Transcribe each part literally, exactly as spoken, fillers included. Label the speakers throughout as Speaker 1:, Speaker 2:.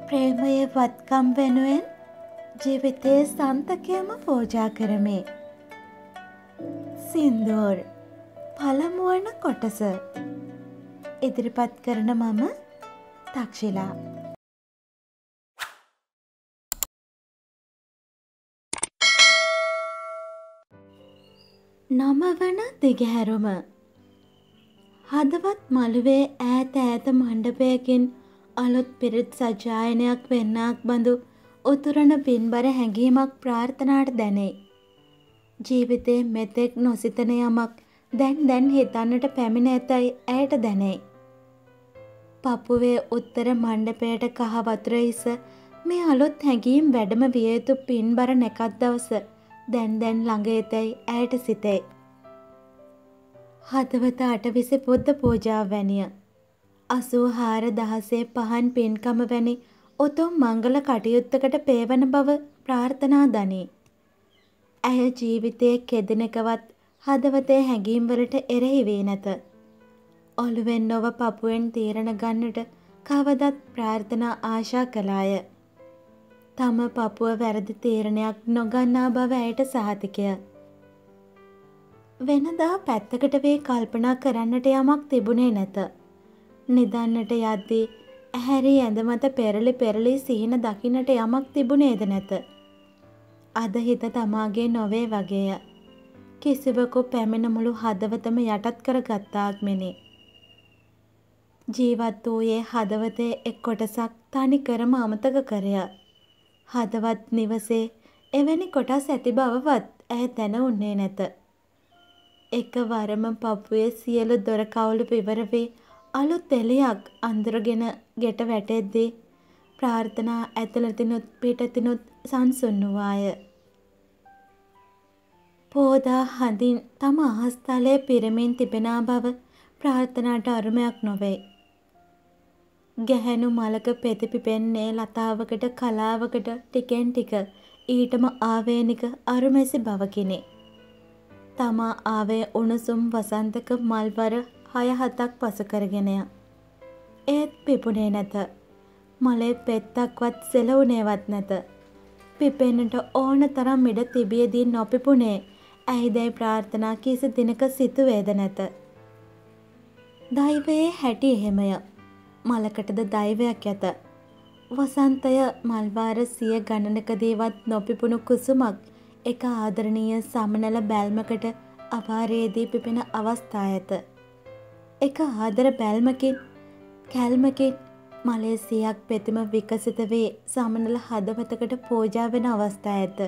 Speaker 1: ප්‍රේමයේ වත්කම් වෙනුවෙන් ජීවිතයේ සන්තකයම පූජා කරමි. සින්දූර් පළමුවන කොටස ඉදිරිපත් කරන මම තක්ෂිලා. නමවන දිගහැරුම. හදවත් මළුවේ ඈත ඈත මණ්ඩපයකින් අලුත් පිරිත් සජ්ජායනයක් වෙන්නාක් බඳු උතුරන පින්බර හැඟීමක් ප්‍රාර්ථනාට දැනේ. ජීවිතේ මෙතෙක් නොසිතන යමක් දැන් දැන් හිතන්නට පැමිණ ඇතැයි ඇයට දැනේ. පපුවේ උත්තර මණ්ඩපයට කහ වතුර ඉස මේ අලුත් හැඟීම් වැඩම විය යුතු පින්බර නැකත් දවස දැන් දැන් ළඟ එතැයි ඇයට සිතේ. හදවත අටවිසි බුද්ධ පූජාව වැනිය. අසූහාර දහසේ පහන් පින්කම වැනි උතුම් මංගල කටයුත්තකට පේවන බව ප්‍රාර්ථනා දනී. ඇය ජීවිතයේ කෙදිනකවත් හදවතේ හැඟීම්වලට එරෙහි වී නැත. ඔළුවෙන් නොව පපුවෙන් තීරණ ගන්නට කවදත් ප්‍රාර්ථනා ආශා කළාය. තම පපුව වැරදි තීරණයක් නොගන්නා බව ඇයට සහතිකය. වෙනදා පැත්තකට වේ කල්පනා කරන්නට යමක් තිබුණේ නැත. නිදන්නට යද්දී ඇහැරි ඇඳ මත පෙරලි පෙරලි සිහින දකින්නට යමක් තිබුණේද නැත. අද හිත තමාගේ නොවේ වගේය. කිසිවකු පැමිණ මුළු හදවතම යටත් කර ගත්තාක් මෙනි. ජීවත් වූයේ හදවතේ එක් කොටසක් තනි කරම අමතක කරය. හදවත් නිවසේ එවැනි කොටස් ඇති බවවත් ඇය දැන උන්නේ නැත. එකවරම පපුවේ සියලු දොර කවුළු විවර වී අලුත් එළියක් අඳුරගෙන ගෙට වැටෙද්දී ප්‍රාර්ථනා ඇතුළතිනුත් පිටතිනුත් සංසුන් වූවාය. පෝදා හඳින් තම අහස්තලයේ පිරමින් තිබෙනා බව ප්‍රාර්ථනාට අරුමයක් නොවේ. ගැහැණු මලක පෙති පිපෙන්නේ ලතාවකට කලාවකට ටිකෙන් ටික ඊටම ආවේනික අරුමැසි බවකිනි. තමා ආවේ උණුසුම් වසන්තක මල්වර හය හතක් පසු කරගෙනය. ඒත් පිපුණේ නැත. මලේ පෙත්තක්වත් සෙලවුණේවත් නැත. පිපෙන්නට ඕන තරම් ඉඩ තිබියදී නොපිපුණේ ඇයිදැයි ප්‍රාර්ථනා කිසි දිනක සිතුවේද නැත. දෛවයේ හැටි එහෙමය. මලකටද දෛවයක් ඇත. වසන්තය මල්වාර සිය ගණනකදීවත් නොපිපුණු කුසුමක් එක ආදරණීය සමනල බැල්මකට අවාරයේදී පිපෙන අවස්ථා ඇත. එක ආදර බැල්මකින් කැල්මකින් මලේ සියක් පෙතිම විකසිත වේ සමනල හදවතකට පූජා වෙන අවස්ථා ඇත.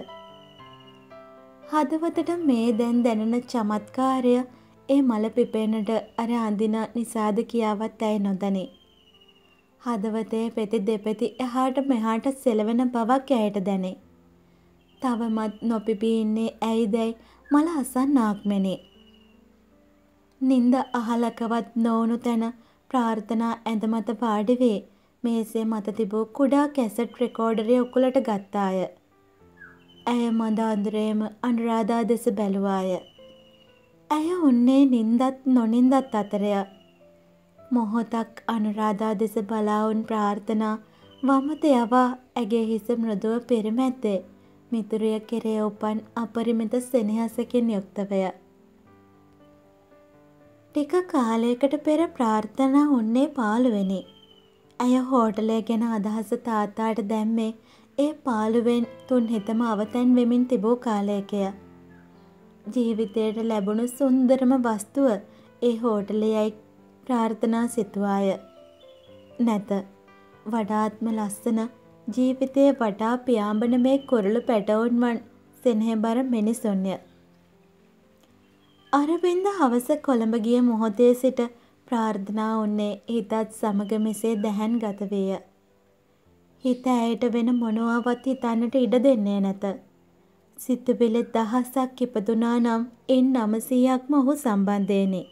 Speaker 1: හදවතට මේ දැන් දැනෙන චමත්කාරය ඒ මල පිපෙන්නට අර අඳින නිසාද කියාවත් ඇය නොදනී. හදවතේ පෙති දෙපෙති එහාට මෙහාට සෙලවෙන බවක් ඇයට දැනේ. තවමත් නොපිපී ඉන්නේ ඇයිදැයි මල අසන්නාක් මෙනි. නින්ද අහලකවත් නොවුණු තැන ප්‍රාර්ථනා ඇඳ මත වාඩි වී මේසේ මත තිබූ කුඩා කැසට් රෙකෝඩරය උකුලට ගත්තාය. ඇය මඳ අඳුරේම අනුරාධා දෙස බැලුවාය. ඇය උන්නේ නින්දත් නොනින්දත් අතරය. මොහොතක් අනුරාධා දෙස බලාවුන් ප්‍රාර්ථනා වමත යවා ඇගේ හිස මෘදුව පෙරමැද්දේ මිතුරිය කෙරේ උපන් අපරිමිත සෙනෙහසකින් යුක්තවය. ටික කාලයකට පෙර ප්‍රාර්ථනා උන්නේ පාළුවෙනි. ඇය හෝටලය ගැන අදහස තාත්තාට දැම්මේ ඒ පාළුවෙන් තුන් හිතම අවතැන් වෙමින් තිබූ කාලයකය. ජීවිතයට ලැබුණු සුන්දරම වස්තුව ඒ හෝටලයයි ප්‍රාර්ථනා සිතුවාය. නැත. වඩාත්ම ලස්සන ජීවිතයේ වටා පියාඹන මේ කුරුළු පැටවුන්වන් සෙනෙහබර මිනිසුන්ය. අරවින්ද හවස කොළඹ ගිය මොහොතේ සිට ප්‍රාර්ථනා උන්නේ හිතත් සමග මෙසේ දැහැන් ගත වේය. හිත ඇයට වෙන මොනවාවත් හිතන්නට ඉඩ දෙන්නේ නැත. සිතුවිලි දහසක් ඉපදුනා නම් එන් නවසීයක්ම ඔහු සම්බන්ධයෙනි.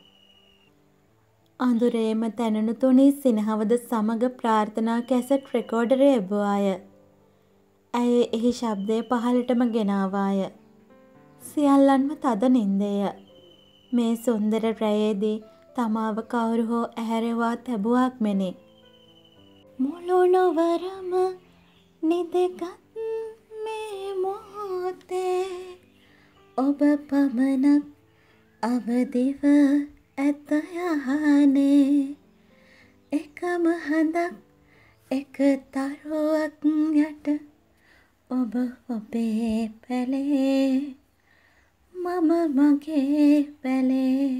Speaker 1: අඳුරේම තැනුණු තුනී සිනහවද සමග ප්‍රාර්ථනා කැසට් රෙකෝඩරය එබුවාය. ඇය එහි ශබ්දය පහළටම ගෙනාවාය. සියල්ලන්ම තද නින්දය. මේ සුන්දර රැයේදී තමාව කවුරු හෝ ඇහැරවා තැබුවාක් මෙනි. මුළුණුවරම නිදගත් මේ මොහොතේ ඔබ පමණක් අවදිව ඇත යහනේ එකම හඳක් එක තරුවක් යට ඔබ ඔබේ පැලේ මම මගේ පැලේ.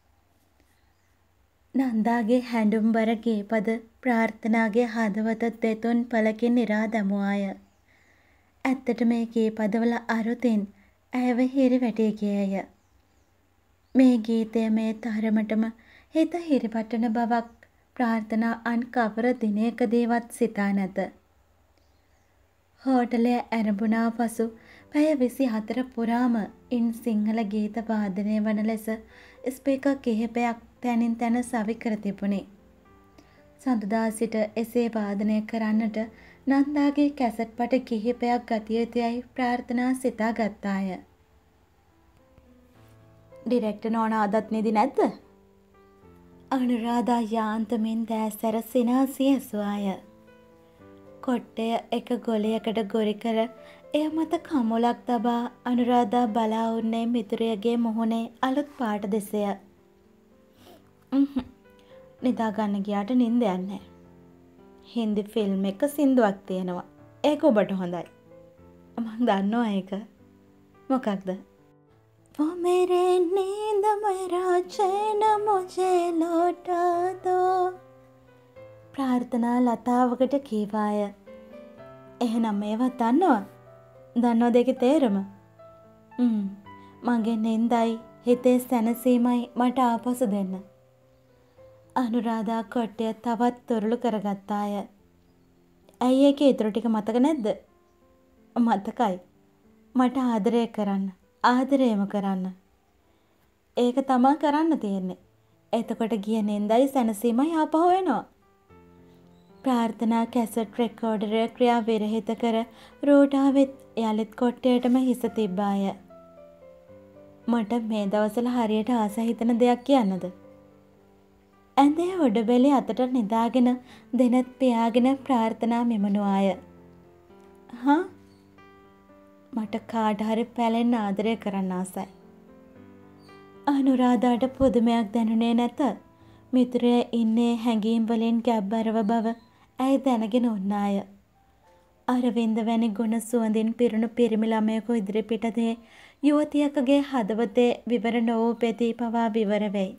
Speaker 1: නන්දාගේ හැඬුම්බර ගීපද ප්‍රාර්ථනාගේ හදවත දෙතුන් පළකින් නිරා දමුවාය. ඇත්තට මේ ගීපදවල අරුතින් ඇයව හිරිවැටී ගියේය. මේ ගීතය මේ තරමටම හිත හිරිවටන බවක් ප්‍රාර්ථනා අන් කවර දිනයකදීවත් සිතා නැත. හෝටලය ඇරඹුණා පසු පැය විසි හතර පුරාම ඉන් සිංහල ගීත වාදනය වන ලෙස ස්පීකර් කිහිපයක් තැනින් තැන සවි කර තිබුණි. සඳුදා සිට එසේ වාදනය කරන්නට නන්දාගේ කැසට් පට කිහිපයක් ගතිය යුතුයයි ප්‍රාර්ථනා සිතා ගත්තාය. ඩිරෙක්ටර් නෝනා අදත් නිදි නැද්ද? අනුරාධා යාන්තමින් දෑසැර සිනාසිය ඇසුවාය. කොට්ටය එක ගොලියකට ගොරි කර එය මත කමුලක් තබා අනුරාධා බලා උන්නේ මිතුරියගේ මුහුණේ අලුත් පාට දෙසය. නිදා ගන්න ගියාට නිින්ද යන්නේ. හින්දි ෆිල්ම් එක සින්දුවක් තියෙනවා. ඒක ඔබට හොඳයි. මං දන්නවා ඒක. මොකක්ද? वो मेरे नींद मेरा चैन मुझे लौटा दो. ප්‍රාර්ථනා ලතාවකට කීවාය. එහෙනම් මේවා දන්නවා? දන්නවද ඒකේ තේරුම? හ්ම්. මගේ නින්දයි හිතේ සැනසීමයි මට ආපසු දෙන්න. අනුරාධා කොට්ටය තවත් තොරළු කරගත්තාය. ඇයි ඒකේ ඉතුරු ටික මතක නැද්ද? මතකයි. මට ආදරය කරන්න. ආදරයම කරන්න. ඒක තමා කරන්න තියෙන්නේ. එතකොට ගිය නින්දයි සැනසීමයි ආපහු එනවා. ප්‍රාර්ථනා කැසට් රෙකෝඩරය ක්‍රියා විරහිත කර රෝටාවෙත් යළිත් කොට්ටයටම හිස තිබ්බාය. මට මේ දවස්වල හරියට ආස හිතෙන දෙයක් කියන්නද? ඇඳේ උඩබෙලේ අතට නිදාගෙන දෙනත් පියාගෙන ප්‍රාර්ථනා මෙමනුවාය. හා? මට කාට හරි පැලෙන්න ආදරය කරන්න ආසයි. අනුරාධාට පුදුමයක් දැනුනේ නැත. මිතුරිය ඉන්නේ හැඟීම් වලින් ගැබ්බරව බව ඇය දැනගෙන උන්නාය. අරවින්ද වැනි ගුණ සුවඳින් පිරුණු පිරිමි ළමයෙකු ඉදිරිපිටදී යුවතියකගේ හදවතේ විවර නොවූ පෙති පවා විවර වෙයි.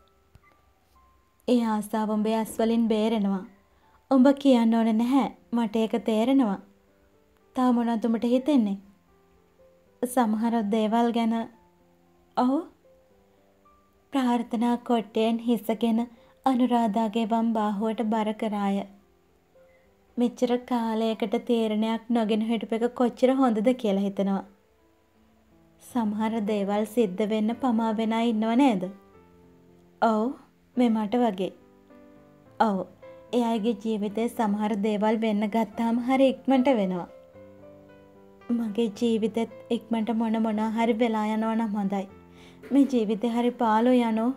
Speaker 1: ඒ ආසාව උඹේ ඇස් වලින් බේරෙනවා. උඹ කියන්න ඕන නැහැ. මට ඒක තේරෙනවා. තව මොනවද උඹට හිතෙන්නේ? සමහර දේවල් ගැන. ඔව්. ප්‍රාර්ථනා කොට්ටෙන් හිසගෙන අනුරාධාගේ වම් බාහුවට බර කරාය. මෙච්චර කාලයකට තීරණයක් නොගෙන හිටපු එක කොච්චර හොඳද කියලා හිතනවා. සමහර දේවල් සිද්ධ වෙන්න පමා වෙන අය ඉන්නව නේද? ඔව්. මේ මට වගේ. ඔව්. එයාගේ ජීවිතේ සමහර දේවල් වෙන්න ගත්තාම හරි ඉක්මනට වෙනවා. මගේ ජීවිතෙත් ඉක්මනට මොන මොනවා හරි වෙලා යනවා නම් හොඳයි. මේ ජීවිතේ හරි පාළු යනෝ.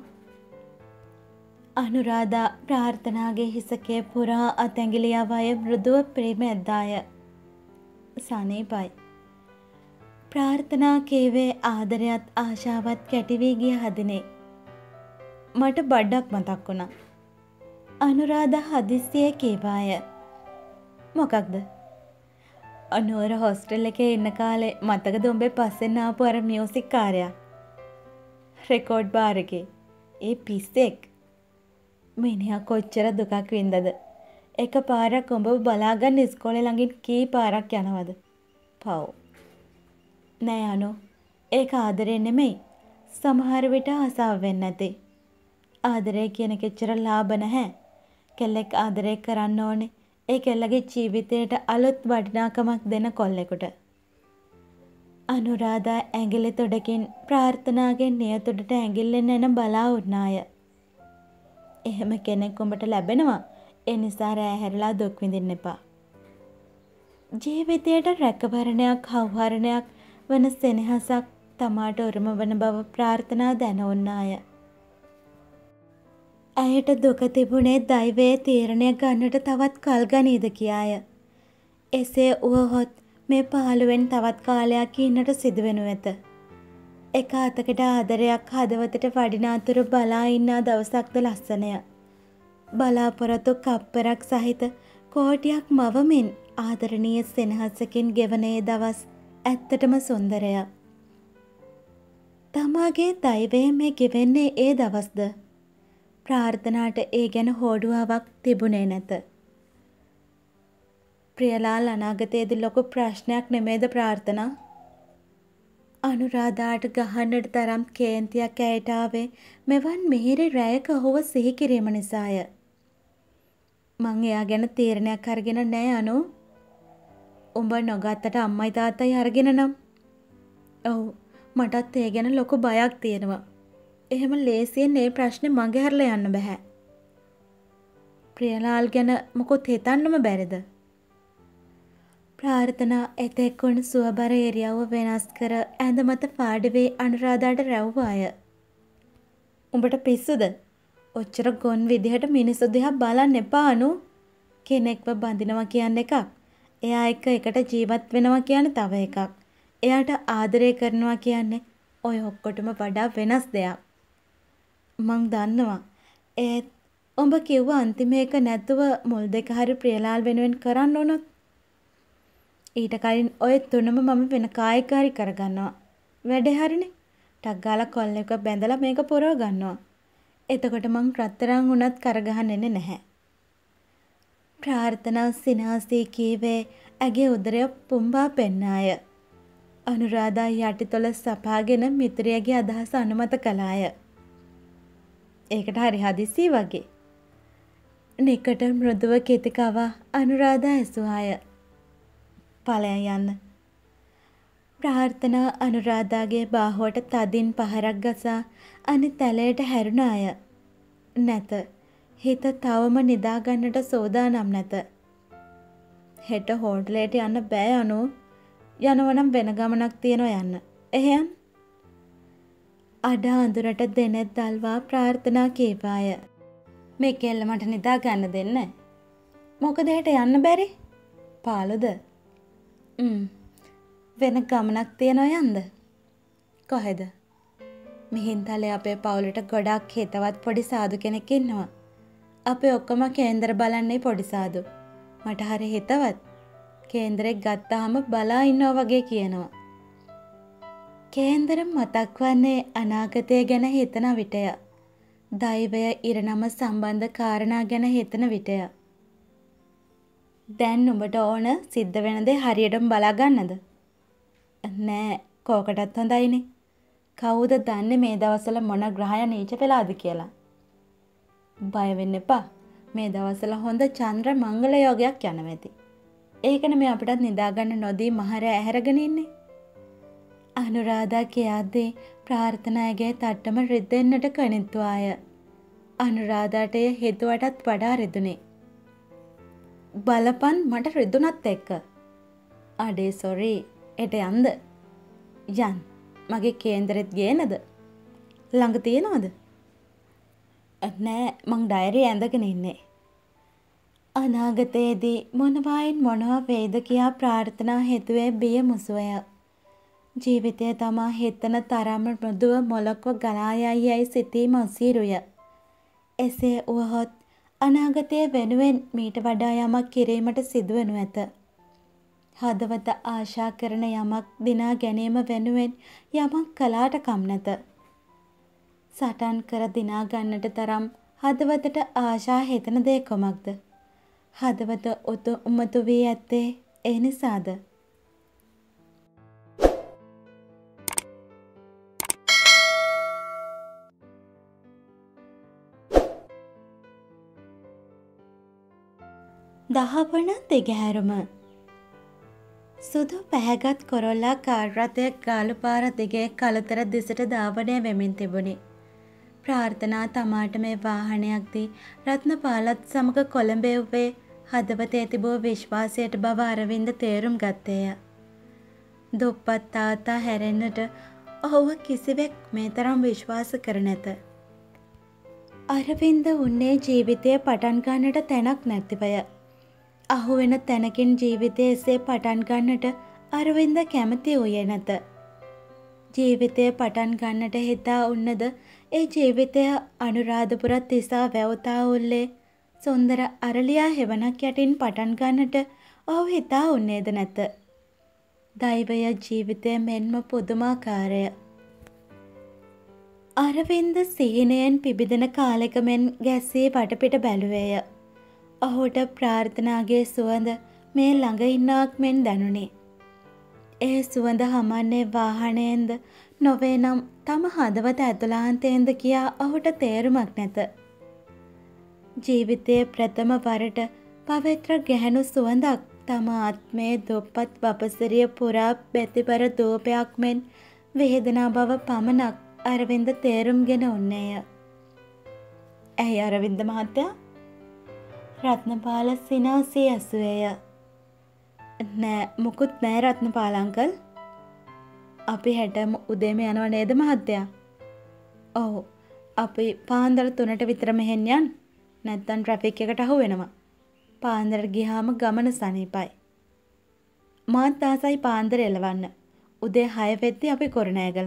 Speaker 1: අනුරාධා ප්‍රාර්ථනාගේ හිසකේ පුරා අතැඟිලි අවය මෘදුව ප්‍රේමයද්දාය. සනීපයි. ප්‍රාර්ථනා කීවේ ආදරයත් ආශාවත් කැටි වී ගිය හදිනේ. මට බඩක් මතක් වුණා. අනුරාධා හදිස්සියේ කීවාය. මොකක්ද? අනුවර හොස්ටල් එකේ ඉන්න කාලේ මතකද උඹේ පස්සෙන් ආපු අර මියුසික් කාර්යය? රෙකෝඩ් බාර් එකේ. ඒ පිස්සෙක්. මිනිහා කොච්චර දුකක් වින්දද? එක පාරක් උඹව බලාගන්න ඉස්කෝලේ ළඟින් කී පාරක් යනවද? පව්. නෑ අනු. ඒක ආදරේ නෙමෙයි. සමහර විට ආසාව වෙන්නේ නැති. ආදරය කියන කෙච්චර ලාභ නැහැ. කෙල්ලෙක් ආදරය කරන්න ඕනේ. ඒ කෙල්ලගේ ජීවිතයට අලුත් වටිනාකමක් දෙන කොල්ලෙකුට. අනුරාධා ඇඟිලි තොඩකින් ප්‍රාර්ථනාගේ නියතුඩට ඇඟිල්ලෙන් එන බලා උන්නාය. එහෙම කෙනෙක් උඹට ලැබෙනවා. ඒ නිසා රෑ හැරලා දුක් විඳින්න එපා. ජීවිතයට රැකවරණයක් හවුහරණයක් වන සෙනෙහසක් තමාට උරුම වන බව ප්‍රාර්ථනා දැන උන්නාය. ඇයට දුක තිබුණේ දෛවයේ තීරණය ගන්නට තවත් කල් ගනීද කියාය. එසේ වුවහොත් මේ පහළුවෙන් තවත් කාලයක් ඉන්නට සිදුවෙනු ඇත. එක අතකට ආදරයක් හදවතට වඩිනාතුරු බලා ඉන්නා දවසක්ද ලස්සනය. බලාපොරොත්තු කප්පරක් සහිත කෝටියක් මවමින් ආදරණීය සෙනහසකින් ගෙවන ඒ දවස් ඇත්තටම සුන්දරය. තමාගේ දෛවය මේ ගෙවෙන්නේ ඒ දවස්ද? ප්‍රාර්ථනාට ඒ ගැන හෝඩුවාවක් තිබුණේ නැත. ප්‍රියලාල් අනාගතයේදී ලොකු ප්‍රශ්නයක් නෙමේද ප්‍රාර්ථනා? අනුරාධාට ගහන්නට තරම් කේන්තියක් ඇයට ආවේ මෙවන් මිහිරි රැයක ඔහුව සිහි කිරීම නිසාය. මං එයා ගැන තීරණයක් අරගෙන නෑ අනු. උඹ නොගත්තට අම්මයි තාත්තයි අරගෙන නම්. ඔව් මටත් ඒ ගැන ලොකු බයක් තියෙනවා. එහෙම ලේසියෙන් මේ ප්‍රශ්නේ මගේ හැරලා යන්න බෑ. ප්‍රියලාල් ගැන මොකොත් හිතන්නම බැරිද? ප්‍රාර්ථනා එතෙක් වුණ සුවබර එරියව වෙනස් කර ඇඳ මත පාඩි වී අනුරාධාට රැව්වාය. උඹට පිස්සුද? ඔච්චර ගොන් විදිහට මිනිස්සු දිහා බලන්න එපා අනු. කෙනෙක්ව බඳිනවා කියන්නේ එකක්. එයා එක්ක එකට ජීවත් වෙනවා කියන්නේ තව එකක්. එයාට ආදරය කරනවා කියන්නේ ඔය ඔක්කොටම වඩා වෙනස් දෙයක්. මං දන්නවා. ඒත් උඹ කිව්ව අන්තිම එක නැතුව මුල් දෙක හරි ප්‍රියලාල් වෙනුවෙන් කරන්න ඕනොත් ඊට කලින් ඔය තුනම මම වෙන කායික හරි කරගන්නවා. වැඩේ හරිනේ. ටක් ගාලා කොල් එක බැඳලා මේක පුරව ගන්නවා. එතකොට මං රත්තරන් උනත් කරගහන්නේ නැහැ. ප්‍රාර්ථනා සිනාසී කීවේ ඇගේ උදරය පුම්බා පෙන්නාය. අනුරාධා යටිතොල සපාගෙන මිතුරියගේ අදහස අනුමත කළාය. ඒකට හරි හදිස්සි වගේ. නිකට මෘදුව කෙතිකව අනුරාධා ඇසුවාය. ඵලයන් යන්න. ප්‍රාර්ථනා අනුරාධාගේ බාහුවට තදින් පහරක් ගසා අනිත් තැලයට හැරුණාය. නැත. හිත තවම නිදා ගන්නට සෝදානම් නැත. හෙට හෝටලයට යන්න බෑ අනු. යනවනම් වෙන ගමනක් තියෙනවා යන්න. එහෙනම් අඩ අඳුරට දෙනෙත් දල්වා ප්‍රාර්ථනා කීපාය. මේ කෙල්ල මට නිදා ගන්න දෙන්න. මොකද හෙට යන්න බැරි? පාළුද? ම් වෙන ගමනක් තියනවා යන්ද? කොහෙද? මිහින්තලේ අපේ පවුලට ගොඩක් හිතවත් පොඩි සාදු කෙනෙක් ඉන්නවා. අපේ ඔක්කොම කේන්දර බලන්නේ පොඩි සාදු. මට හරි හිතවත්. කේන්දරෙක් ගත්තාම බලා ඉන්නවා වගේ කියනවා. කේන්දර මතක් වන්නේ අනාගතය ගැන හිතන විටය. දෛවය ඉරණම සම්බන්ධ කාරණා ගැන හිතන විටය. දැන් උඹට ඕන සිද්ධ වෙන දේ හරියටම බලා ගන්නද? නෑ කෝකටත් හොඳයිනේ. කවුද දන්නේ මේ දවස්වල මොන ග්‍රහය නීච වෙලාද කියලා? බය වෙන්න එපා. මේ දවස්වල හොඳ චන්ද්‍ර මංගල යෝගයක් යනවා ඇති. ඒකනේ මේ අපිටත් නිදා ගන්න නොදී මහර ඇහැරගෙන ඉන්නේ. අනුරාධා කියද්දී ප්‍රාර්ථනාගේ තට්ටම රිදෙන්නට කනිත්වාය. අනුරාධාට එය හිතුවටත් වඩා රිදුනේ. බලපන් මට රිදුනත් එක්ක. අඩේ සොරි. එට යන්ද? යන්. මගේ කේන්දරෙත් ගේනද? ළඟ තියනවද? නෑ මං ඩයරි ඇඳගෙන ඉන්නේ. අනාගතයේදී මොනවායින් මොනවා වේද කියා ප්‍රාර්ථනා හිතුවේ බිය මුසුවය. ජීවිතය තමා හිතන තරම මෘදුව මොලොක්ව ගලා යයි සිතීම අසීරුය. එසේ වුවහොත් අනාගතය වෙනුවෙන් මීට වඩා යමක් කිරීමට සිදුවනු ඇත. හදවත ආශා කරන යමක් දිනා ගැනීම වෙනුවෙන් යමක් කලාට කම් නැත. සටන් කර දිනා ගන්නට තරම් හදවතට ආශා හිතන දේ කොමක්ද? හදවත උතු උමතු වී ඇත්තේ ඒ නිසාද? දහවන දිගහැරුම. සුදු පැහැගත් කොරොල්ලා කාර් රථයක් ගාලු පාර දිගේ කළුතර දිසට ධාවනය වෙමින් තිබුණි. ප්‍රාර්ථනා තමාට මේ වාහනයක් දී රත්නපාලත් සමග කොළඹෙව්වේ හදවතේ තිබූ විශ්වාසයට බව අරවින්ද තේරුම් ගත්තේය. දුප්පත් තාත්තා හැරෙන්නට ඔහුව කිසිවෙක් මේ තරම් විශ්වාස කර නැත. අරවින්ද උන්නේ ජීවිතය පටන් ගන්නට තැනක් නැතිවය. අහුවෙන තැනකින් ජීවිතය එසේ පටන් ගන්නට අරවින්ද කැමති වූයේ නැත. ජීවිතය පටන් ගන්නට හිතා උන්නද ඒ ජීවිතය අනුරාධපුර තිසා වැවුතා උල්ලේ සුන්දර අරලියා හෙවණක් යටින් පටන් ගන්නට ඔහු හිතා උන්නේද නැත. දෛවය ජීවිතය මෙන්ම පුදුමාකාරය. අරවින්ද සිහිනයෙන් පිබිදෙන කාලෙක මෙන් ගැස්සී වටපිට බැලුවේය. ඔහුට ප්‍රාර්ථනාගේ සුවඳ මේ ළඟ ඉන්නාක් මෙන් දැනුනි. ඒ සුවඳ හමන්නේ වාහනයෙන්ද නොවේ නම් තම හදවත ඇතුළාන්තයෙන්ද කියා ඔහුට තේරුමක් නැත. ජීවිතයේ ප්‍රථම වරට පවිත්‍ර ගැහැණු සුවඳක් තම ආත්මයේ දුප්පත් වපසරිය පුරා බැතිබර දූපයක් මෙන් වේදනා බව පමණක් අරවින්ද තේරුම්ගෙන උන්නේය. ඇයි අරවින්ද මහත්තයා? රත්නපාල සිනාසී ඇසුවේය. නෑ මුකුත් නෑ රත්නපාල අංකල්. අපි හැටම උදේම යනව නේද මහත්තයා? ඔව් අපි පාන්දර තුනට විතර මෙහෙන් යන්. නැත්තම් ට්‍රැෆික් එකට අහු වෙනවා. පාන්දර ගියාම ගමන සනීපයි. මාත් ආසයි පාන්දර එලවන්න. උදේ හය වෙද්දි අපි කොරණෑගල.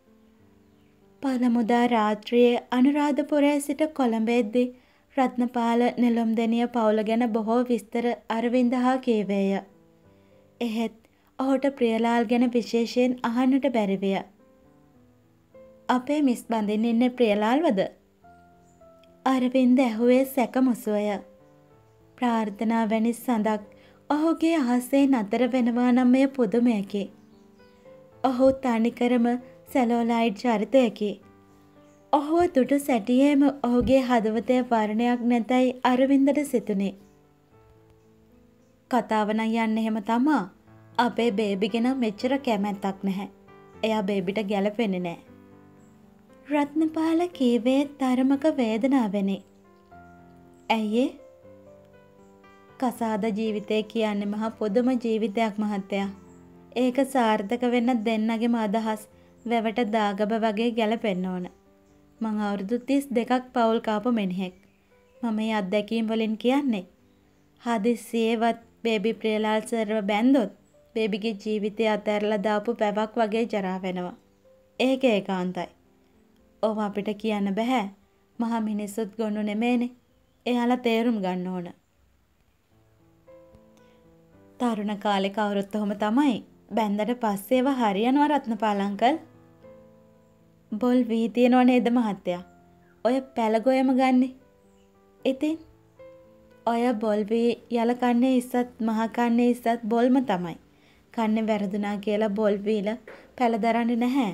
Speaker 1: පළමුදා රාත්‍රියේ අනුරාධපුරයේ සිට කොළඹෙද්දී රත්නපාල නෙළුම්දෙනිය පවුල ගැන බොහෝ විස්තර අරවින්ද හා කීවේය. එහෙත් ඔහුට ප්‍රියලාල් ගැන විශේෂයෙන් අහන්නට බැරි විය. අපේ මිස් බඳින්න ඉන්නේ ප්‍රියලාල්වද? අරවින්ද ඇහුවේ සැකමුසුවය. ප්‍රාර්ථනා වැනි සඳක් ඔහුගේ අහසේ නතර වෙනවා නම් මෙය පුදුමයකි. ඔහු තනිකරම සැලෝලයිඩ් චරිතයකි. ඔහුව දුටු සැටියේම ඔහුගේ හදවතේ වර්ණයක් නැතයි අරවින්දට සිතුනේ. කතාව නම් යන්නේ එහෙම තමා. අපේ බේබි ගැන මෙච්චර කැමැත්තක් නැහැ. එයා බේබිට ගැලපෙන්නේ නැහැ. රත්නපාල කීවේ තරමක වේදනාවෙනි. ඇයි ඒ? කසාද ජීවිතය කියන්නේ මහා පොදුම ජීවිතයක් මහත්තයා. ඒක සාර්ථක වෙන්න දෙන්නගේම අදහස් වැවට දාගබ වගේ ගැලපෙන්න ඕන. මං අවුරුදු තිස් දෙකක් පවුල් කාපු මිනිහෙක්. මම මේ අත්දැකීම් වලින් කියන්නේ හදිස්සියේවත් බේබි ප්‍රියලාල් සර්ව බැන්දොත් බේබිගේ ජීවිතය අතහැරලා දාපු පැවක් වගේ ජරා වෙනවා. ඒක ඒකාන්තයි. ඔව අපිට කියන්න බෑ. මහා මිනිස්සුත් ගොනු නෙමේනේ. එයාලා තේරුම් ගන්න ඕන. තරුණ කාලේ කවුරුත් ඔහොම තමයි. බැන්දට පස්සේව හරියනවා රත්නපාල අංකල්. බොල් වී තියනව නේද මහත්තයා? ඔය පැලගොයම ගන්නෙ. ඉතින් ඔය බොල් වී යල කන්නේ ඉස්සත් මහා කන්නේ ඉස්සත් බොල්ම තමයි. කන්නේ වැරදුනා කියලා බොල් වීල පැල දරන්නේ නැහැ.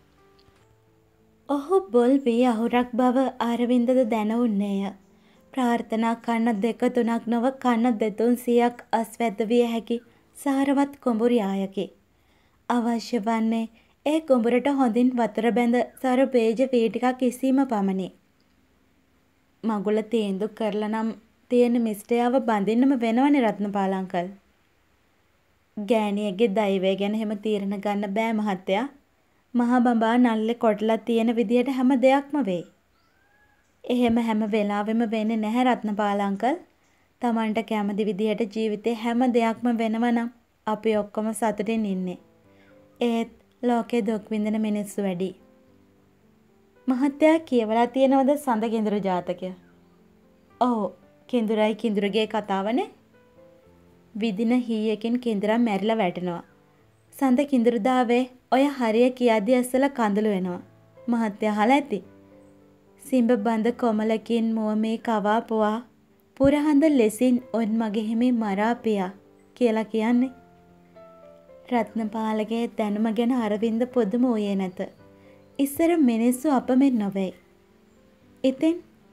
Speaker 1: ඔහු බොල් වී අහුරක් බව අරවින්දද දැනුන්නේය. ප්‍රාර්ථනා කන්න දෙක තුනක් නොව කන්න දෙතුන් සියක් අස්වැද්ද විය හැකි සාරවත් කුඹුරියායකි. අවශ්‍ය වන්නේ ඒ කුඹුරට හොඳින් වතුර බැඳ සර බේජ වී ටිකක් ඉසීම පමණි. මගුල තීන්දු කරලා නම් තියෙන මිස්ටයාව බඳින්නම වෙනවනේ රත්නපාල අංකල්. ගෑණියගේ දෛවය ගැන හැම තීරණ ගන්න බෑ මහත්තයා. මහා බඹා නල්ලේ කොටලා තියෙන විදියට හැම දෙයක්ම වෙයි. එහෙම හැම වෙලාවෙම වෙන්නේ නැහැ රත්නපාල අංකල්. Tamanට කැමති විදියට ජීවිතේ හැම දෙයක්ම වෙනවා නම් අපි ඔක්කොම සතුටින් ඉන්නේ. ඒත් ලෝකේ දුක් විඳින මිනිස්සු වැඩි. මහත්තයා කියවලා තියෙනවද සඳ කිඳුරු ජාතකය? ඔව් කිඳුරයි කිඳුරුගේ කතාවනේ. විදින හීයකින් කිඳුරා මැරිලා වැටෙනවා. සඳ කිඳුරුදාවේ ඔය හරිය කියද්දි ඇස්සලා කඳුළු වෙනවා. මහත්තයා අහලා ඇති. සිඹ බඳ කොමලකින් මුවමේ කවා පුවා පුරහඳ ලෙසින් ඔන් මගේ හිමි මරා පියා කියලා කියන්නේ. රත්නපාලගේ දැනුම ගැන අරවින්ද පොදුම වූයේ නැත. ඉස්සර මිනිස්සු අපමෙන් නොවේ. ඉතින්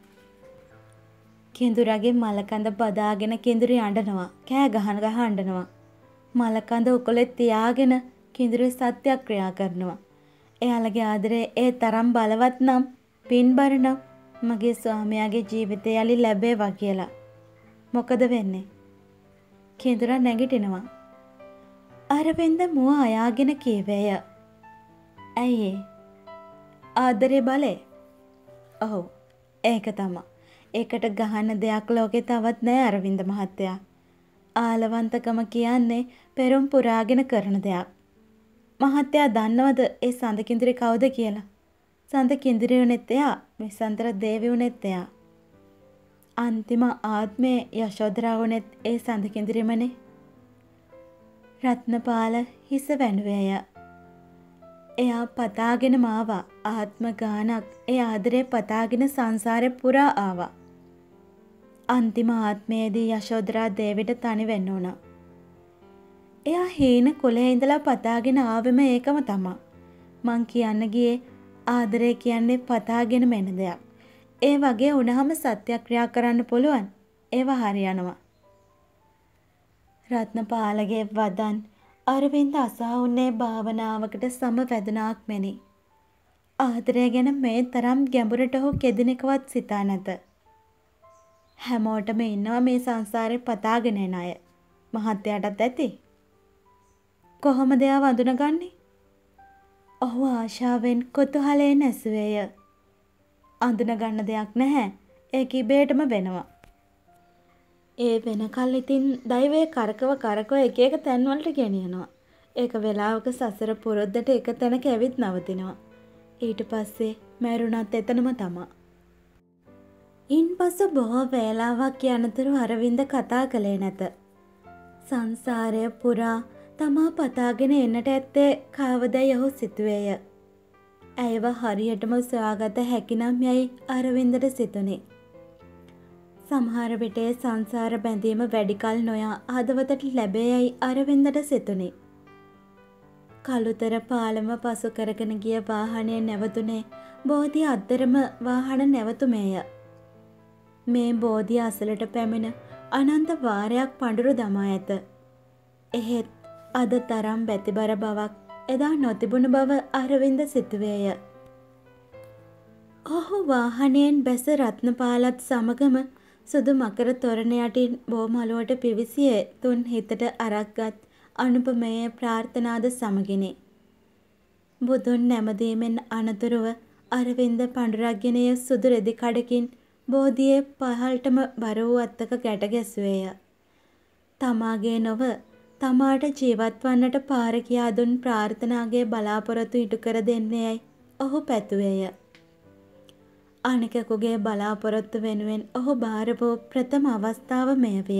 Speaker 1: කිඳුරගේ මලකඳ බදාගෙන කිඳුරි අඬනවා. කෑ ගහන ගහ අඬනවා. මලකඳ උකුලේ තියාගෙන කිඳුරි සත්‍යක්‍රියා කරනවා. එයාලගේ ආදරේ ඒ තරම් බලවත් නම් පින්බර නම් මගේ ස්වාමියාගේ ජීවිතය යලි ලැබේවා කියලා. මොකද වෙන්නේ? කිඳුරා නැගිටිනවා. අරවින්ද මුව අයාගෙන කීවේය. ඇයි ආදරේ බලේ? ඔව් ඒක තමයි. ඒකට ගහන්න දෙයක් ලෝකේ තවත් නැහැ අරවින්ද මහත්තයා. ආලවන්තකම කියන්නේ පෙරම් පුරාගෙන කරන දෙයක්. මහත්තයා දන්නවද ඒ සඳ කිඳිරි කවුද කියලා? සඳ කිඳිරි උනේත් එයා, විසන්තර දේවි උනේත් එයා. අන්තිම ආත්මේ යශෝදරා උනේත් ඒ සඳ කිඳිරිමනේ. රත්නපාල හිස වැනුවේය. එයා පතාගෙන මාවා ආත්ම ගානක් ඒ ආදරේ පතාගෙන සංසාරේ පුරා ආවා. අන්තිම ආත්මයේදී යශෝදරා දේවිට තනි වෙන්න උනා. එයා හීන කුලේ ඉඳලා පතාගෙන ආවෙම ඒකම තමයි. මං කියන්න ගියේ ආදරේ කියන්නේ පතාගෙන මෙන දෙයක්. ඒ වගේ වුණාම සත්‍යක්‍රියා කරන්න පුළුවන්. ඒව හරියනවා. රත්නපාලගේ වදන් අරවින්ද අසාවුන්නේ භාවනාවකට සමවැදුනාක් මෙනි. ආදරය ගැන මේ තරම් ගැඹුරට හෝ කෙදිනෙකවත් සිතා නැත. හැමෝටම ඉන්නවා මේ සංසාරේ පතාගෙන එන අය. මහත්තයාටත් ඇති. කොහොමද එයා වඳුනගන්නේ? ඔහු ආශාවෙන් කුතුහලයෙන් ඇසුවේය. අඳුන ගන්න දෙයක් නැහැ. ඒක ඉබේටම වෙනවා. ඒ වෙනකල් ඉතින් දෛවයේ කරකව කරකව එක එක තැන්වලට ගෙනියනවා. ඒක වෙලාවක සසර පුරුද්දට එක තැනක ඇවිත් නවතිනවා. ඊට පස්සේ මැරුණත් එතනම තමා. ඉන්පසු බොහෝ වේලාවක් යනතුරු අරවින්ද කතා කළේ නැත. සංසාරය පුරා තමා පතාගෙන එන්නට ඇත්තේ කවදයි ඔහු සිතුවේය. ඇයව හරියටම සොයාගත හැකිනම් යයි අරවින්දට සිතුනේ. සමහර විටේ සංසාර බැඳීම වැඩිකල් නොයා හදවතට ලැබේයයි අරවින්දට සිතුනේ. කළුතර පාලම පසු කරගෙන ගිය වාහනය නැවතුනේ බෝධිය අද්දරම වාහන නැවතුමේය. මේ බෝධිය අසලට පැමිණ අනන්ත වාරයක් පඳුරු දමා ඇත. එහෙත් අද තරම් බැතිබර බවක් එදා නොතිබුණු බව අරවින්ද සිතුවේය. ඔහු වාහනයෙන් බැස රත්නපාලත් සමගම සුදු මකර තොරණ යටින් බෝමලුවට පිවිසියේ තුන් හිතට අරක්ගත් අනුපමේය ප්‍රාර්ථනාද සමගිනි. බුදුන් නැමදීමෙන් අනතුරුව අරවින්ද පඬුරක්ගෙන සුදු රෙදි කඩකින් බෝධියේ පහළටම බර වූ අත්තක ගැට ගැසුවේය. තමාගේ නොව තමාට ජීවත් වන්නට පාර කියා දුන් ප්‍රාර්ථනාගේ බලාපොරොත්තු ඉටු කර දෙන්නේයයි ඔහු පැතුවේය. අනෙකෙකුගේ බලාපොරොත්තු වෙනුවෙන් ඔහු බාර වූ ප්‍රථම අවස්ථාව මෙය විය.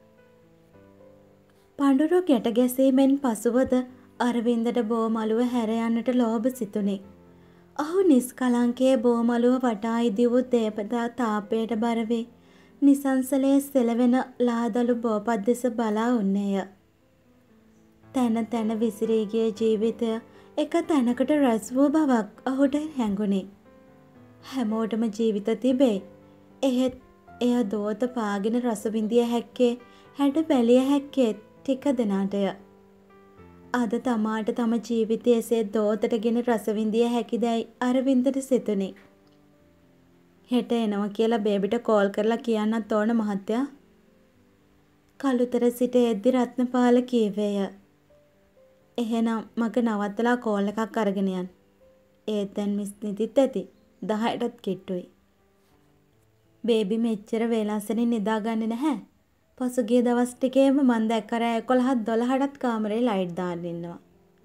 Speaker 1: පඳුරු ගැට ගැසීමෙන් පසුවද අරවින්දට බෝමලුව හැර යන්නට ලෝභ සිතුනේ. ඔහු නිස්කලංකයේ බෝමලුව වටා ඉදි වූ දේපදා තාපයට බර වී නිසංසලයේ සෙලවෙන ලාදලු බෝපත් දෙස බලා උන්නේය. තැන තැන විසිරී ගිය ජීවිතය එක තැනකට රැස් වූ බවක් ඔහුට හැඟුණේ. හැමෝටම ජීවිත තිබේ. එහෙත් එය දෝත පාගෙන රස විඳිය හැක්කේ හැඩ බැලිය හැක්කේ ටික දෙනාටය. අද තමාට තම ජීවිතය එසේ දෝතටගෙන රස විඳිය හැකිදැයි අරවින්දට සිතුනේ. හෙට එනවා කියලා බේබිට කෝල් කරලා කියන්නත් ඕන මහත්තයා. කළුතර සිට එද්දි රත්නපාල කීවේය. එහෙනම් මග නවත්තලා කෝල් එකක් අරගෙන යන්න. ඒත් දැන් මිස් නිදිත් ඇති. දහයටත් කිට්ටුයි. බේබි මෙච්චර වේලාසනින් නිදාගන්නේ නැහැ. පසුගිය දවස් ටිකේම මන් දැක්ක රෑ එකොළහත් දොළහටත් කාමරේ ලයිට් දාගෙන ඉන්නවා.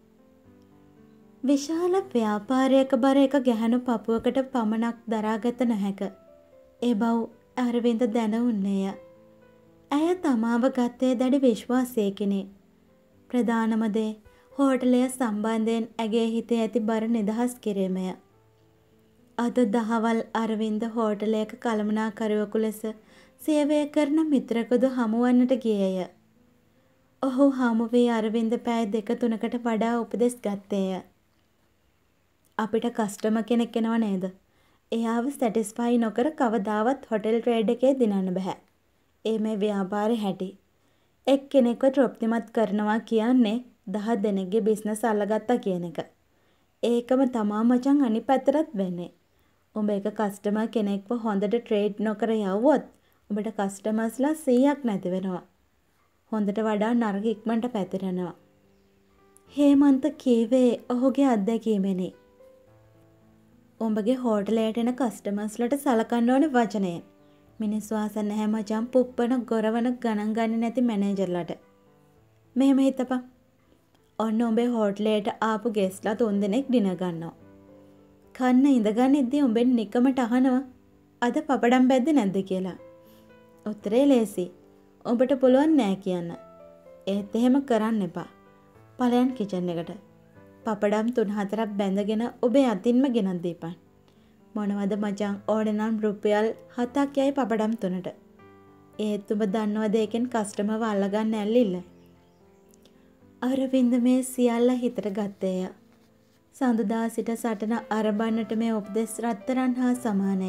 Speaker 1: විශාල ව්‍යාපාරයක බර එක ගැහණු පපුවකට පමණක් දරාගත නොහැක. ඒ බව අරවින්ද දැන උන්නේය. ඇය තමාව ගත්තේ දැඩි විශ්වාසයකිනි. ප්‍රධානම දේ හෝටලය සම්බන්ධයෙන් ඇගේ හිතේ ඇති බර නිදහස් කිරීමය. අද දහවල් අරවින්ද හෝටලයක කළමනාකරුවෙකු ලෙස සේවය කරන මිත්‍රකුදු හමුවන්නට ගියේය. ඔහු හමු වී අරවින්ද පැය දෙක තුනකට වඩා උපදෙස් ගත්තේය. අපිට කස්ටමර් කෙනෙක් එනව නේද? එයාව සැටිස්ෆයි නොකර කවදාවත් හොටෙල් ට්‍රේඩ් එකේ දිනන්න බෑ. ඒ මේ ව්‍යාපාරේ හැටි. එක්කෙනෙක්ව තෘප්තිමත් කරනවා කියන්නේ දහ දෙනෙක්ගේ බිස්නස් අල්ලගත්තා කියන එක. ඒකම තමා මචං අනිත් පැත්තටත් වෙන්නේ. උඹ එක කස්ටමර් කෙනෙක්ව හොඳට ට්‍රේඩ් නොකර යවුවොත් උඹට කස්ටමර්ස්ලා සීයක් නැති වෙනවා. හොඳට වඩා නරක ඉක්මනට පැතිරෙනවා. හේමන්ත කීවේ ඔහුගේ අත්දැකීමෙනි. උඹගේ හෝටලයට එන කස්ටමර්ස්ලට සලකන්න ඕන වචනය. මිනිස්සු ආසන්න නැහැ මචං පුප්පන ගොරවන ගණන් ගන්නේ නැති මැනේජර්ලට. මෙහෙම හිතපන්. ඔන්න උඹේ හෝටලයට ආපු ගෙස්ලා තුන් දෙනෙක් ඩිනර් ගන්නවා. කන්න ඉඳගනිද්දී උඹෙන් නිකමට අහනවා අද පපඩම් බැද්ද නැද්ද කියලා. උත්තරේ ලේසි. උඹට පුළුවන් නෑ කියන්න. ඒත් එහෙම කරන්න එපා. පලයන් කිචන් එකට. පපඩම් තුන හතරක් බැඳගෙන ඔබේ අතින්ම ගෙනත් දීපන්. මොනවද මචං ඕනේ නම් රුපියල් හතක් යයි පපඩම් තුනට. ඒත් උඹ දන්නවද ඒකෙන් කස්ටමර්ව අල්ලගන්න ඇල්ලිල්ල? අරවින්ද මේ සියල්ල හිතට ගත්තේය. සඳුදා සිට සටන අරබන්නට මේ උපදෙස් රත්තරන් හා සමානය.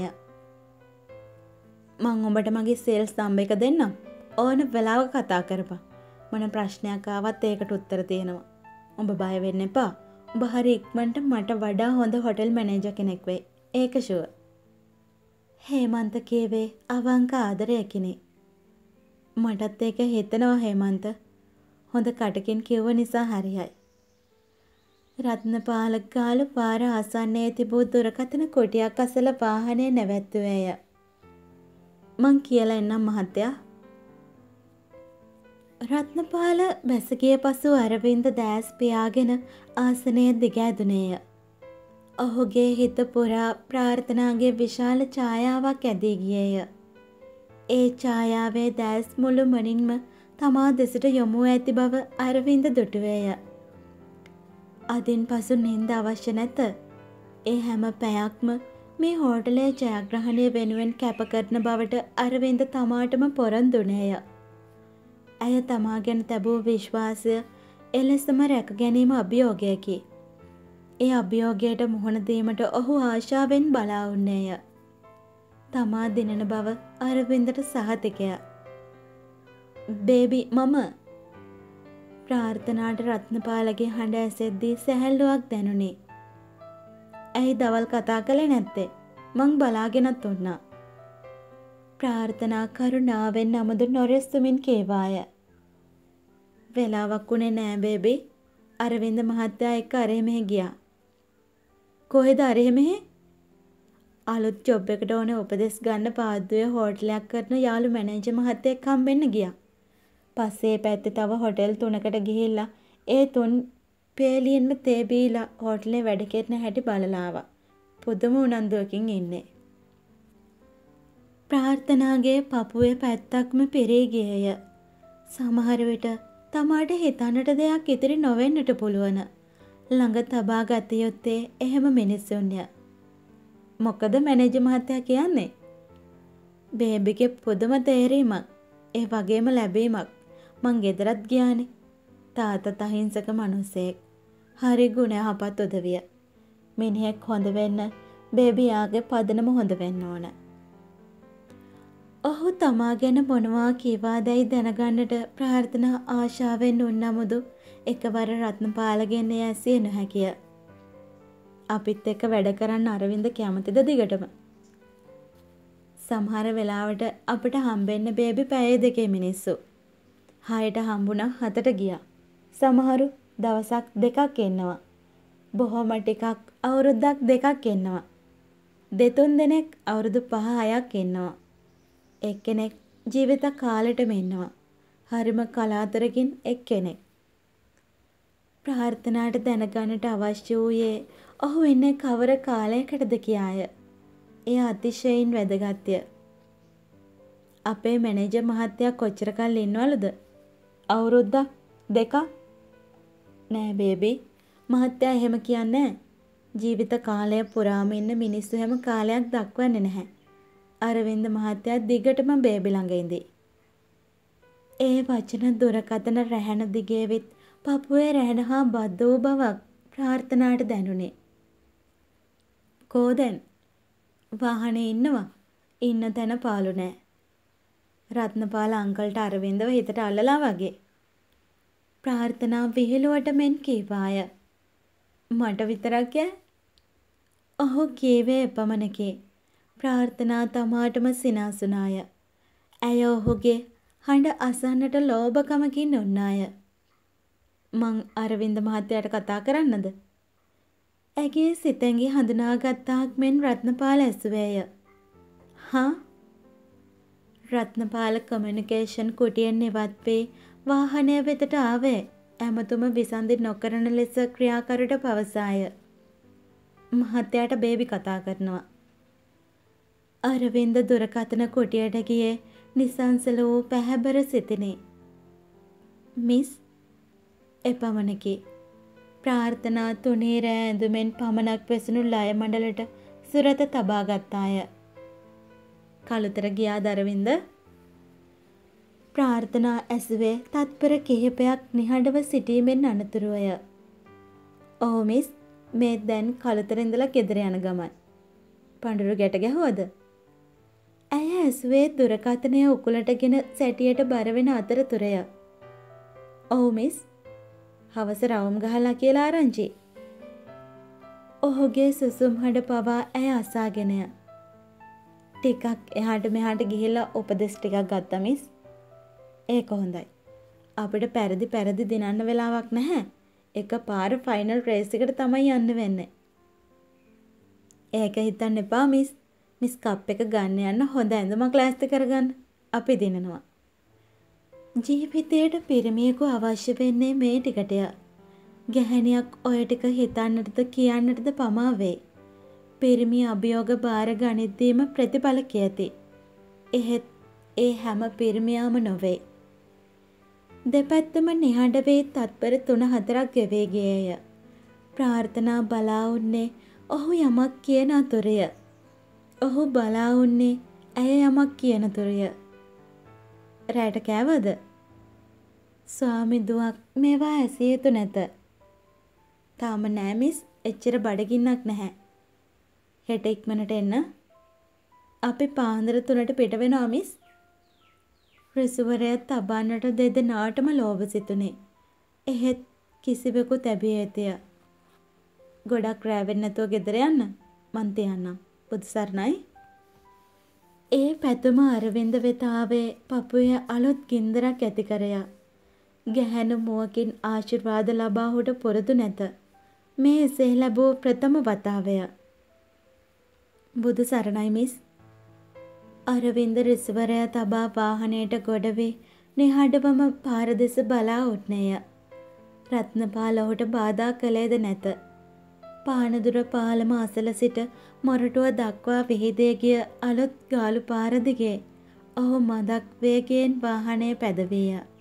Speaker 1: මං උඹට මගේ සේල්ස් නම්බර් එක දෙන්නම්. ඕන වෙලාවක කතා කරපන්. මොන ප්‍රශ්නයක් ආවත් ඒකට උත්තර තියෙනවා. උඹ බය වෙන්න එපා. උඹ හරි ඉක්මනට මට වඩා හොඳ හොටෙල් මැනේජර් කෙනෙක් වෙයි. ඒක ෂුවර්. හේමන්ත කීවේ අවංක ආදරයකිනේ. මටත් ඒක හිතෙනවා හේමන්ත. හොඳ කටකින් කිව්ව නිසා හරියයි. රත්නපාල ගාලු පාර ආසන්නයේ තිබූ දුරකථන කොටියක් අසල වාහනේ නැවැත්තුවේය. මං කියලා එන්නම් මහත්තයා. රත්නපාල බැස ගිය පසු අරවින්ද දැස් පියාගෙන ආසනයේ දිග ඇදුනේය. ඔහුගේ හිත පුරා ප්‍රාර්ථනාගේ විශාල ඡායාවක් ඇදී ගියේය. ඒ ඡායාවේ දැස් මුළුමනින්ම තමා දෙසට යොමු ඇති බව අරවින්ද දුටුවේය. අදින් පසු නින්ද අවශ්‍ය නැත. ඒ හැම පැයක්ම මේ හෝටලයේ ජයග්‍රහණය වෙනුවෙන් කැප කරන බවට අරවින්ද තමාටම පොරොන්දුනේය. ඇය තමා ගැන තැබූ විශ්වාසය එලෙසම රැක ගැනීම අභියෝගයකි. ඒ අභියෝගයට මුහුණ දීමට ඔහු ආශාවෙන් බලා උන්නේය. තමා දිනන බව අරවින්දට සහතිකය. බේබි මම ප්‍රාර්ථනාට රත්නපාලගේ හඬ ඇසෙද්දී සැහැල්ලුවක් දැනුනි. ඇයි දවල් කතා කළේ නැත්තේ? මං බලාගෙනත් උන්නා. ප්‍රාර්ථනා කරුණාවෙන් නමුදු නොරෙස්තුමින් කේවාය. වෙලාවක් උනේ නෑ බේබි. අරවින්ද මහත්තයා එක්ක අරහෙමෙහි ගියා. කොහෙද අරහෙමෙහි? අලුත් ජොබ් එකට ඕන උපදෙස් ගන්න පාද්දුවේ හෝටලයක් කරන යාළු මැනේජර් මහත්තයෙක් හම්බෙන්න ගියා. පස්සේ පැත්තේ තව හොටෙල් තුනකට ගිහිල්ලා ඒ තුන් පේලියෙන්ම තේ බීලා හෝටලේ වැඩ කරන හැටි බලලා ආවා. පුදුම උනන්දුවකින් ඉන්නේ. ප්‍රාර්ථනාගේ පපුවේ පැත්තක්ම පිරී ගියේය. සමහර විට තමාට හිතන්නට දෙයක් ඉතිරි නොවෙන්නට පුළුවන්. ළඟ තබා ගත යුත්තේ එහෙම මිනිස්සුන්ය. මොකද මැනේජර් මහත්තයා කියන්නේ? බේබිගේ පුදුම තේරීමක්. ඒ වගේම ලැබීමක්. මං ගෙදරත් ගියානේ. තාත්තා අහිංසක මිනිසෙක්. හරි ගුණ යහපත් උදවිය. මිනිහෙක් හොඳ වෙන්න බේබියාගේ පදනම හොඳ වෙන්න ඕන. ඔහු තමා ගැන මොනවා කීවාදැයි දැනගන්නට ප්‍රාර්ථනා ආශාවෙන් උන්නමුදු එකවර රත්නපාලගෙන් එය ඇසිය නොහැකිය. අපිත් එක්ක වැඩ කරන්න අරවින්ද කැමතිද දිගටම? සමහර වෙලාවට අපිට හම්බෙන්න බේබි පැය දෙකේ මිනිස්සු. හයට හම්බුණා හතට ගියා. සමහරු දවසක් දෙකක් එන්නවා. බොහොම ටිකක් අවුරුද්දක් දෙකක් එන්නවා. දෙතුන් දෙනෙක් අවුරුදු පහ හයක් එන්නවා. එක්කෙනෙක් ජීවිත කාලෙටම ඉන්නවා. හරිම කලාතුරකින් එක්කෙනෙක්. ප්‍රාර්ථනාට දැනගන්නට අවශ්‍ය වූයේ ඔහු ඉන්නේ කවර කාලයකටද කියාය. එය අතිශයින් වැදගත්ය. අපේ මැනේජර් මහත්තයා කොච්චර කල් ඉන්නවලුද? අවුරුද්දක් දෙකක්? නෑ බේබි. මහත්තයා එහෙම කියන්නේ නෑ. ජීවිත කාලය පුරාම ඉන්න මිනිස්සු හැම කාලයක් දක්වන්නේ නැහැ. අරවින්ද මහත්තයා දිගටම බේබි ළඟ ඉඳී. ඒ වචන දුරකථන රැහැන දිගේවිත් පපුවේ රැහැන හා බද්ධ වූ බවක් ප්‍රාර්ථනාට දැනුනේ. කෝදෙන් වාහනේ ඉන්නවා. ඉන්න තැන පාලු නෑ. රත්නපාල අංකල්ට අරවින්දව හිතට අල්ලලා වගේ. ප්‍රාර්ථනා විහිළුවට මෙන් කීවාය. මට විතරක් ඈ? ඔහු කීවේ එපමණකේ. ප්‍රාර්ථනා තමාටම සිනාසුනාය. ඇය ඔහුගේ හඬ අසන්නට ලෝභකමකින් උන්නාය. මං අරවින්ද මහත්තයාට කතා කරන්නද? ඇගේ සිතැඟි හඳුනාගත්තාක් මෙන් රත්නපාල ඇසුවේය. හා? රත්නපාල කමියුනිකේෂන් කුටියෙන් ඉවත් වී වාහනය වෙතට ආවේ ඇමතුම විසන්ධි නොකරන ලෙස ක්‍රියාකරුට පවසාය. මහත්තයාට බේබි කතා කරනවා. අරවින්ද දුරකථන කුටියට ගියේ නිසංසල වූ පැහැබර සිතිනි. මිස් එපමණකි. ප්‍රාර්ථනා තුනී රෑ ඇඳුමෙන් පමණක් වෙසුණු ලය මණ්ඩලට සුරත තබා ගත්තාය. කළුතර ගියාද අරවින්ද? ප්‍රාර්ථනා ඇසුවේ තත්පර කිහිපයක් නිහඬව සිටීමෙන් අනතුරුවය. ඔව් මිස්, මේ දැන් කළුතර ඉඳලා ගෙදර යන ගමන්. පඳුරු ගැට ගැහුවද? ඇය ඇසුවේ දුරකථනය උකුලටගෙන සැටියට බර වෙන අතරතුරය. ඔව් මිස්. හවස රවුම් ගහලා කියලා ආරංචි. ඔහුගේ සුසුම් හඬ පවා ඇය අසාගෙනය. ටිකක් එහාට මෙහාට ගිහිල්ලා උපදෙස් ටිකක් ගත්තා මිස්. ඒක හොඳයි. අපිට පෙරදි පෙරදි දිනන්න වෙලාවක් නැහැ. එක පාර ෆයිනල් රේස් එකට තමයි යන්න වෙන්නේ. ඒක හිතන්න එපා මිස්. මිස් කප් එක ගන්න යන්න හොඳ ඇඳුමක් ලෑස්ති කරගන්න. අපි දිනනවා. ජීවිතයට පිරිමියෙකු අවශ්‍ය වෙන්නේ මේ ටිකටය. ගැහැණියක් ඔය ටික හිතන්නටද කියන්නටද පමා වේ. පිරිමි අභියෝග බාර ගනිද්දීම ප්‍රතිඵල කියති. එහෙත් ඒ හැම පිරිමියාම නොවේ. දෙපැත්තම නිහඬ වී තත්පර තුන හතරක් ගෙවී ගියේය. ප්‍රාර්ථනා බලා උන්නේ ඔහු යමක් කියන අතුරය. ඔහු බලා උන්නේ ඇය යමක් කියන තුරය. රැට කෑවද? ස්වාමි දුවක් මේවා ඇසිය යුතු නැත. තාම නෑ මිස්, එච්චර බඩගින්නක් නැහැ. හෙට ඉක්මනට එන්න. අපි පාන්දර තුනට පිට වෙනවා මිස්. රිසුවරය තබන්නට දෙදෙනාටම ලෝභ සිතුනේ. එහෙත් කිසිවෙකු තැබිය යුතුය. ගොඩක් රෑ වෙන්නේ නැතුව ගෙදර යන්න. මං තියන්නම්. බුදු සරණයි. ඒ පැතුම අරවින්ද වෙත ආවේ පපුවේ අලුත් ගින්දරක් ඇති කරය. ගැහැණු මුවකින් ආශිර්වාද ලබා ඔහුට පුරුදු නැත. මේ එසේ ලැබූ ප්‍රථම වතාවය. බුදු සරණයි මිස්. අරවින්ද රිසවරය තබා වාහනයට ගොඩ වී නිහඬවම පාර දෙස බලා උත්නේය. රත්නපාල ඔහුට බාධා කළේද නැත. පානදුර පාලම අසල සිට මොරටුව දක්වා විහිදේ ගිය අලුත් ගාලු පාර දිගේ ඔහු මදක් වේගයෙන් වාහනය පැදවිය.